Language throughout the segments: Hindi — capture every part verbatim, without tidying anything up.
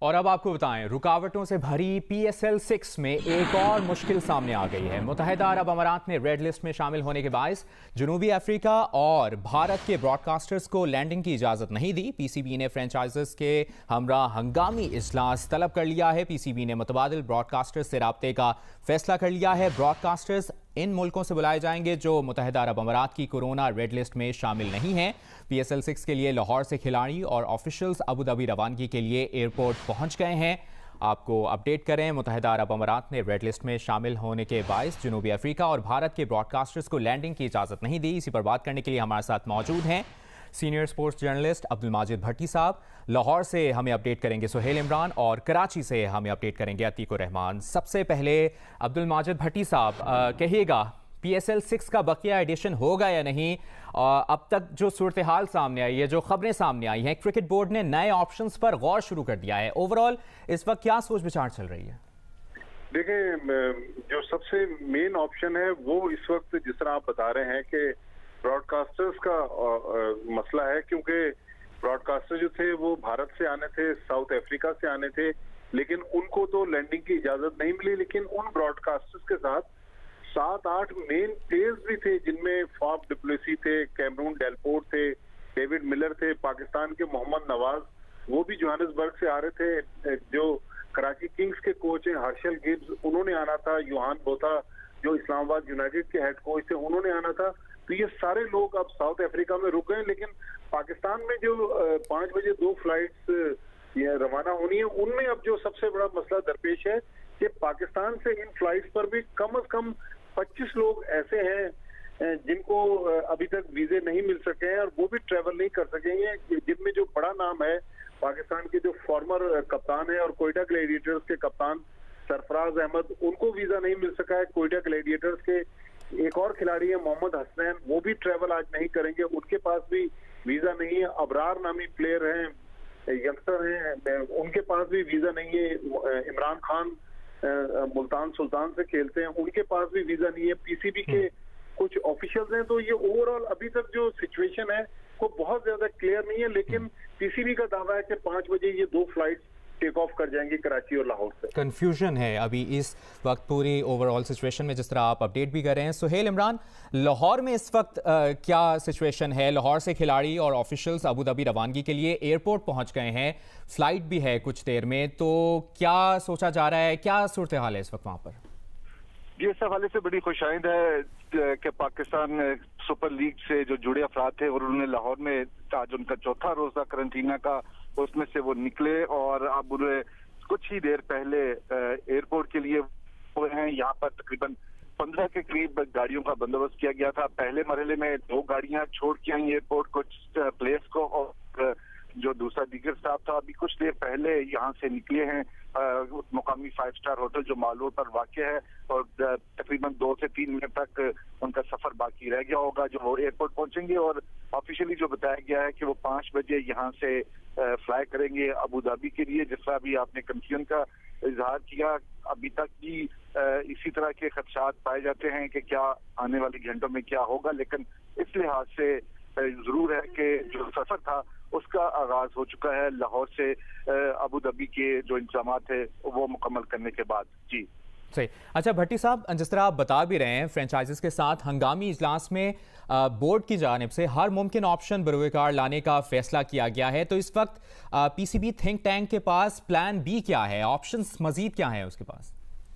और अब आपको बताएं, रुकावटों से भरी पी एस एल सिक्स में एक और मुश्किल सामने आ गई है। मुत्तहिदा अरब अमारात ने रेड लिस्ट में शामिल होने के बायस जनूबी अफ्रीका और भारत के ब्रॉडकास्टर्स को लैंडिंग की इजाज़त नहीं दी। पी सी बी ने फ्रेंचाइजर्स के हमरा हंगामी इजलास तलब कर लिया है। पी सी बी ने मुतबादिल ब्रॉडकास्टर्स से राब्ते का फैसला कर लिया है। ब्रॉडकास्टर्स इन मुल्कों से बुलाए जाएंगे जो मुत्तहिदा अरब अमारात की कोरोना रेड लिस्ट में शामिल नहीं हैं। पी एस एल सिक्स के लिए लाहौर से खिलाड़ी और ऑफिशियल्स अबू धाबी रवानगी के लिए एयरपोर्ट पहुंच गए हैं। आपको अपडेट करें, मुत्तहिदा अरब अमारात ने रेड लिस्ट में शामिल होने के बायस जनूबी अफ्रीका और भारत के ब्रॉडकास्टर्स को लैंडिंग की इजाज़त नहीं दी। इसी पर बात करने के लिए हमारे साथ मौजूद हैं senior sports journalist Abdul Majid Bhatti साहब। लाहौर से हमें अपडेट करेंगे सुहेल इमरान और कराची से हमें अपडेट करेंगे अतीक रहमान। सबसे पहले अब्दुल माजिद भट्टी साहब, कहिएगा पी एस एल सिक्स का बकिया एडिशन होगा या नहीं? अब तक जो सूरत हाल सामने आई है, जो खबरें सामने आई हैं, क्रिकेट बोर्ड ने नए ऑप्शंस पर गौर शुरू कर दिया है। ओवरऑल इस वक्त क्या सोच विचार चल रही है? देखिए, जो सबसे मेन ऑप्शन है वो इस वक्त जिस तरह आप बता रहे हैं कि ब्रॉडकास्टर्स का आ, आ, मसला है, क्योंकि ब्रॉडकास्टर जो थे वो भारत से आने थे, साउथ अफ्रीका से आने थे, लेकिन उनको तो लैंडिंग की इजाजत नहीं मिली। लेकिन उन ब्रॉडकास्टर्स के साथ सात आठ मेन प्लेयर्स भी थे, जिनमें फॉफ डुप्लेसी थे, कैमरून डेलपोर्ट थे, डेविड मिलर थे, पाकिस्तान के मोहम्मद नवाज वो भी जोहानिसबर्ग से आ रहे थे, जो कराची किंग्स के कोच हैं हर्षल गिब्स उन्होंने आना था, योहान बोथा जो इस्लामाबाद यूनाइटेड के हेड कोच थे उन्होंने आना था। तो ये सारे लोग अब साउथ अफ्रीका में रुक गए। लेकिन पाकिस्तान में जो पांच बजे दो फ्लाइट्स रवाना होनी है, उनमें अब जो सबसे बड़ा मसला दरपेश है कि पाकिस्तान से इन फ्लाइट्स पर भी कम अज कम पच्चीस लोग ऐसे हैं जिनको अभी तक वीजे नहीं मिल सके हैं और वो भी ट्रेवल नहीं कर सकेंगे, जिनमें जो बड़ा नाम है पाकिस्तान के जो फॉर्मर कप्तान है और कोयटा ग्लैडिएटर्स के कप्तान सरफराज अहमद, उनको वीजा नहीं मिल सका है। कोयटा ग्लैडिएटर्स के एक और खिलाड़ी है मोहम्मद हसनैन, वो भी ट्रेवल आज नहीं करेंगे, उनके पास भी वीजा नहीं है। अबरार नामी प्लेयर हैं, यंगस्टर हैं, उनके पास भी वीजा नहीं है। इमरान खान मुल्तान सुल्तान से खेलते हैं, उनके पास भी वीजा नहीं है। पी सी बी के कुछ ऑफिशियल्स हैं। तो ये ओवरऑल अभी तक जो सिचुएशन है वो बहुत ज्यादा क्लियर नहीं है। लेकिन पी सी बी का दावा है कि पांच बजे ये दो फ्लाइट टेक ऑफ कर जाएंगे कराची और लाहौर से। कंफ्यूजन है अभी इस वक्त पूरी ओवरऑल सिचुएशन में, जिस तरह आप अपडेट भी कर रहे हैं। सुहेल इमरान, लाहौर में इस वक्त आ, क्या सिचुएशन है? लाहौर से खिलाड़ी और ऑफिशियल्स अबू धाबी रवानगी के लिए एयरपोर्ट पहुंच गए हैं, फ्लाइट भी है कुछ देर में, तो क्या सोचा जा रहा है, क्या सूरत हाल है इस वक्त वहां पर? ये इस हवाले से बड़ी खुशाइंद है कि पाकिस्तान सुपर लीग से जो जुड़े अफराद थे और उन्होंने लाहौर में आज उनका चौथा रोजा करंटीना का, उसमें से वो निकले और अब उन्हें कुछ ही देर पहले एयरपोर्ट के लिए हुए हैं। यहाँ पर तकरीबन पंद्रह के करीब गाड़ियों का बंदोबस्त किया गया था। पहले मरहले में दो गाड़ियां छोड़ के आई एयरपोर्ट कुछ प्लेस को, और जो दूसरा दीगर स्टाफ था अभी कुछ देर पहले यहाँ से निकले हैं। मुकामी फाइव स्टार होटल जो माल रोड पर वाक़ है, और तकरीबन दो से तीन मिनट तक उनका सफर बाकी रह गया होगा जो वो एयरपोर्ट पहुंचेंगे। और ऑफिशियली जो बताया गया है कि वो पांच बजे यहाँ से फ्लाई करेंगे अबू धाबी के लिए। जिस तरह अभी आपने कंफ्यूजन का इजहार किया, अभी तक भी इसी तरह के खदशात पाए जाते हैं कि क्या आने वाले घंटों में क्या होगा। लेकिन इस लिहाज से जरूर है कि जो सफर था उसका आगाज हो चुका है लाहौर से अबू धाबी के जो इंतजाम थे वो मुकम्मल करने के बाद। जी सही। अच्छा भट्टी साहब, जिस तरह आप बता भी रहे हैं, फ्रेंचाइजीज के साथ हंगामी इजलास में बोर्ड की जानिब से हर मुमकिन ऑप्शन बरूकार लाने का फैसला किया गया है। तो इस वक्त P C B think tank के पास प्लान बी क्या है, ऑप्शंस मजीद क्या है उसके पास?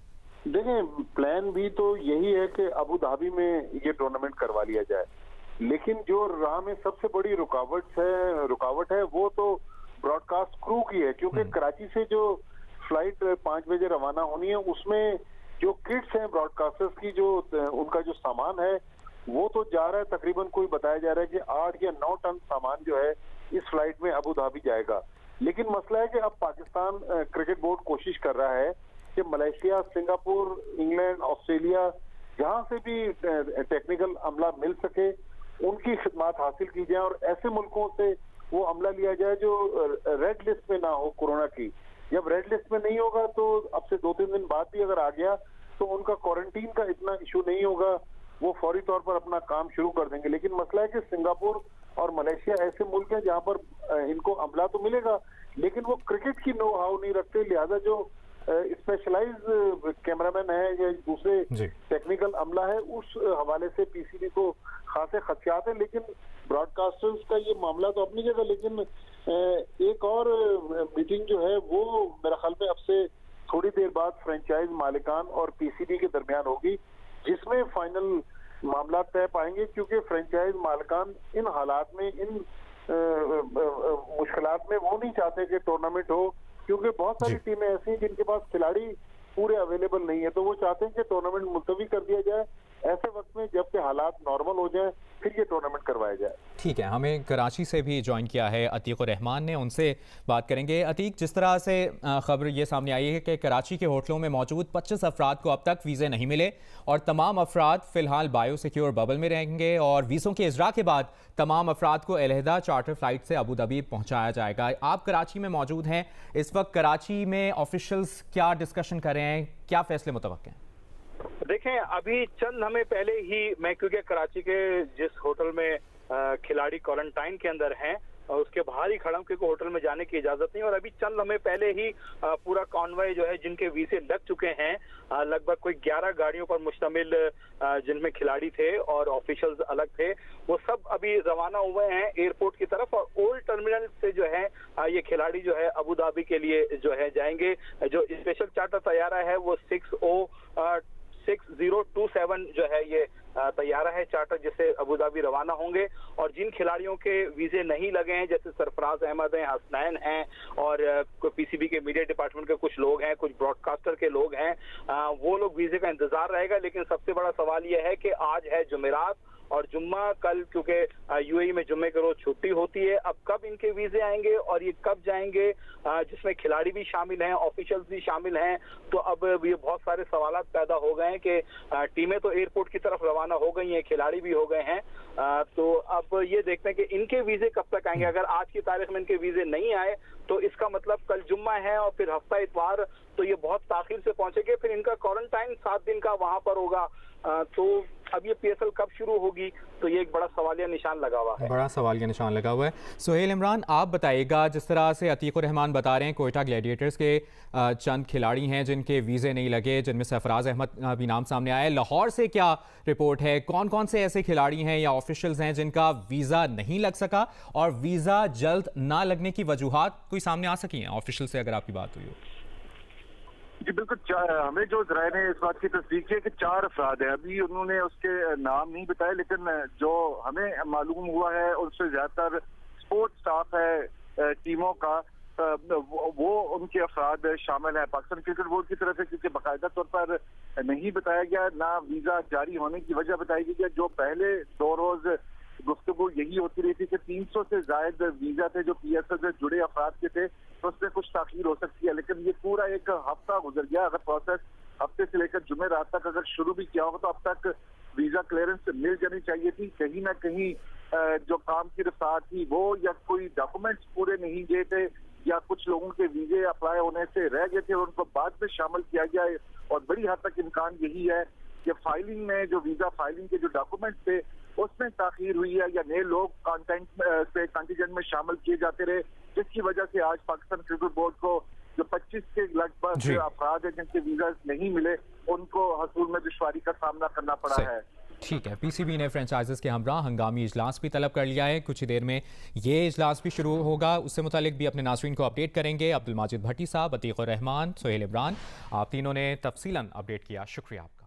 देखें, प्लान बी तो यही है कि अबू धाबी में ये टूर्नामेंट करवा लिया जाए। लेकिन जो राह में सबसे बड़ी रुकावट है रुकावट है वो तो ब्रॉडकास्ट क्रू की है, क्योंकि कराची से जो फ्लाइट पांच बजे रवाना होनी है उसमें जो किट्स हैं ब्रॉडकास्टर्स की, जो उनका जो सामान है वो तो जा रहा है, तकरीबन कोई बताया जा रहा है कि आठ या नौ टन सामान जो है इस फ्लाइट में अबू धाबी जाएगा। लेकिन मसला है कि अब पाकिस्तान क्रिकेट बोर्ड कोशिश कर रहा है कि मलेशिया, सिंगापुर, इंग्लैंड, ऑस्ट्रेलिया, जहां से भी टेक्निकल अमला मिल सके उनकी खिदमत हासिल की जाए और ऐसे मुल्कों से वो अमला लिया जाए जो रेड लिस्ट में ना हो कोरोना की। जब रेड लिस्ट में नहीं होगा तो अब से दो तीन दिन बाद भी अगर आ गया तो उनका क्वारंटीन का इतना इशू नहीं होगा, वो फौरी तौर पर अपना काम शुरू कर देंगे। लेकिन मसला है कि सिंगापुर और मलेशिया ऐसे मुल्क हैं जहां पर इनको अमला तो मिलेगा लेकिन वो क्रिकेट की नो हाउ नहीं रखते, लिहाजा जो स्पेशलाइज कैमरामैन है या दूसरे टेक्निकल अमला है उस हवाले से पीसीबी को खासे खदशात है। लेकिन ब्रॉडकास्टर्स का ये मामला तो अपनी जगह, लेकिन एक और मीटिंग जो है वो मेरा ख्याल में अब से थोड़ी देर बाद फ्रेंचाइज मालिकान और पीसीबी के दरमियान होगी, जिसमें फाइनल मामला तय पाएंगे। क्योंकि फ्रेंचाइज मालिकान इन हालात में, इन मुश्किलात में वो नहीं चाहते कि टूर्नामेंट हो, क्योंकि बहुत सारी टीमें ऐसी हैं जिनके पास खिलाड़ी पूरे अवेलेबल नहीं है, तो वो चाहते हैं कि टूर्नामेंट मुलतवी कर दिया जाए। ऐसे वक्त में जब के हालात नॉर्मल हो जाए फिर ये टूर्नामेंट करवाया जाए। ठीक है, हमें कराची से भी ज्वाइन किया है अतीक रहमान ने, उनसे बात करेंगे। अतीक, जिस तरह से खबर ये सामने आई है कि कराची के होटलों में मौजूद पच्चीस अफराद को अब तक वीज़े नहीं मिले और तमाम अफराद फ़िलहाल बायो सिक्योर बबल में रहेंगे और वीज़ों के इजरा के बाद तमाम अफराद को अलहदा चार्टर फ्लाइट से अबू धाबी पहुँचाया जाएगा। आप कराची में मौजूद हैं, इस वक्त कराची में ऑफिशियल्स क्या डिस्कशन कर रहे हैं, क्या फैसले मुतवक्के हैं? देखें, अभी चंद हमें पहले ही, मैं क्योंकि कराची के जिस होटल में खिलाड़ी क्वारंटाइन के अंदर हैं और उसके बाहर ही खड़ा हूं क्योंकि होटल में जाने की इजाजत नहीं, और अभी चंद हमें पहले ही पूरा कॉन्वॉय जो है जिनके वीजे लग चुके हैं, लगभग कोई ग्यारह गाड़ियों पर मुश्तमिल जिनमें खिलाड़ी थे और ऑफिशियल्स अलग थे, वो सब अभी रवाना हुए हैं एयरपोर्ट की तरफ। और ओल्ड टर्मिनल से जो है ये खिलाड़ी जो है अबू धाबी के लिए जो है जाएंगे। जो स्पेशल चार्टर तैयारा है वो six O six zero two seven जो है ये तैयारा है चार्टर, जिससे अबू धाबी रवाना होंगे। और जिन खिलाड़ियों के वीजे नहीं लगे हैं, जैसे सरफराज अहमद हैं, हसनैन हैं और पीसीबी के मीडिया डिपार्टमेंट के कुछ लोग हैं, कुछ ब्रॉडकास्टर के लोग हैं, वो लोग वीजे का इंतजार रहेगा। लेकिन सबसे बड़ा सवाल यह है कि आज है जुमेरात और जुम्मा कल, क्योंकि यूएई में जुम्मे के रोज छुट्टी होती है, अब कब इनके वीजे आएंगे और ये कब जाएंगे, जिसमें खिलाड़ी भी शामिल हैं, ऑफिशियल्स भी शामिल हैं। तो अब ये बहुत सारे सवाल पैदा हो गए हैं कि टीमें तो एयरपोर्ट की तरफ रवाना हो गई हैं, खिलाड़ी भी हो गए हैं, तो अब ये देखते हैं कि इनके वीजे कब तक आएंगे। अगर आज की तारीख में इनके वीजे नहीं आए तो इसका मतलब कल जुम्मा है और फिर हफ्ता इतवार, तो ये बहुत ताखिर से पहुंचेंगे। फिर इनका क्वारंटाइन सात दिन का वहां पर होगा, तो अब ये पीएसएल कब शुरू होगी, तो ये एक बड़ा सवालिया निशान लगा हुआ है। बड़ा सवालिया निशान लगा हुआ है। सुहेल इमरान, आप बताइएगा, जिस तरह से अतीक रहमान बता रहे हैं, कोयटा ग्लैडिएटर्स के चंद खिलाड़ी हैं जिनके वीज़े नहीं लगे, जिनमें सरफराज अहमद भी नाम सामने आया है। लाहौर से क्या रिपोर्ट है, कौन कौन से ऐसे खिलाड़ी हैं या ऑफिशियल्स हैं जिनका वीज़ा नहीं लग सका और वीज़ा जल्द ना लगने की वजूहात कोई सामने आ सकी हैं ऑफिशियल से, अगर आपकी बात हुई हो? जी बिल्कुल, हमें जो जराए ने इस बात की तस्दीक की है कि चार अफराद हैं। अभी उन्होंने उसके नाम नहीं बताए, लेकिन जो हमें मालूम हुआ है उससे ज्यादातर स्पोर्ट स्टाफ है टीमों का, वो उनके अफराद शामिल हैं पाकिस्तान क्रिकेट बोर्ड की तरफ से, क्योंकि बाकायदा तौर पर नहीं बताया गया, ना वीजा जारी होने की वजह बताई गई। जो पहले दो रोज गुफ्तगू यही होती रही थी कि तीन सौ से ज्यादा वीजा थे जो पीएसएल से जुड़े अफराद के थे, तो उसमें कुछ ताखीर हो सकती है। लेकिन ये पूरा एक हफ्ता गुजर गया। अगर प्रोसेस हफ्ते से लेकर जुमे रात तक अगर शुरू भी किया होगा तो अब तक वीजा क्लियरेंस मिल जानी चाहिए थी। कहीं ना कहीं जो काम की रफ्तार थी वो, या कोई डॉक्यूमेंट्स पूरे नहीं गए थे, या कुछ लोगों के वीजे अप्लाई होने से रह गए थे और उनको बाद में शामिल किया गया है। और बड़ी हद तक इम्कान यही है कि फाइलिंग में, जो वीजा फाइलिंग के जो डॉक्यूमेंट्स थे उसमें ताखीर हुई है, या नए लोग कंटेंट से कंटीजेंट में शामिल किए जाते रहे, जिसकी वजह से आज पाकिस्तान क्रिकेट बोर्ड को जो पच्चीस के लगभग अफराद हैं जिनके वीजा नहीं मिले, उनको हसूल में दुश्वारी का सामना करना पड़ा है। ठीक है, पीसीबी ने फ्रेंचाइजेस के हमरा हंगामी इजलास भी तलब कर लिया है। कुछ ही देर में ये इजलास भी शुरू होगा, उससे मुतालिक भी अपने नाज़रीन को अपडेट करेंगे। अब्दुल माजिद भट्टी साहब, अतीक रहमान, सुहेल इमरान, आप तीनों ने तफसीलन अपडेट किया, शुक्रिया आपका।